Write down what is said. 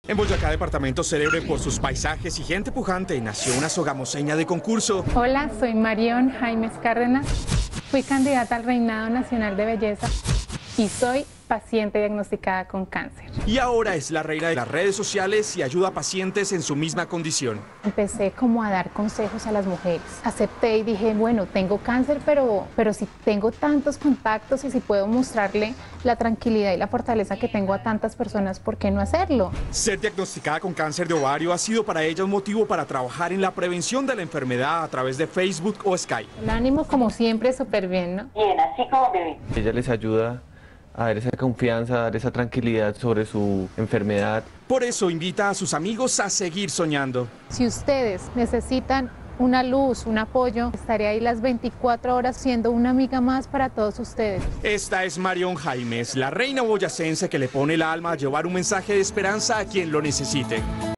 En Boyacá, departamento célebre por sus paisajes y gente pujante, nació una sogamoseña de concurso. Hola, soy Marión Jaimes Cárdenas. Fui candidata al Reinado Nacional de Belleza y soy paciente diagnosticada con cáncer. Y ahora es la reina de las redes sociales y ayuda a pacientes en su misma condición. Empecé como a dar consejos a las mujeres. Acepté y dije, bueno, tengo cáncer, pero si tengo tantos contactos y si puedo mostrarle la tranquilidad y la fortaleza que tengo a tantas personas, ¿por qué no hacerlo? Ser diagnosticada con cáncer de ovario ha sido para ella un motivo para trabajar en la prevención de la enfermedad a través de Facebook o Skype. El ánimo, como siempre, súper bien, ¿no? Bien, así como bebé. Ella les ayuda a dar esa confianza, a dar esa tranquilidad sobre su enfermedad. Por eso invita a sus amigos a seguir soñando. Si ustedes necesitan una luz, un apoyo, estaré ahí las 24 horas siendo una amiga más para todos ustedes. Esta es Marión Jaimes, la reina boyacense que le pone el alma a llevar un mensaje de esperanza a quien lo necesite.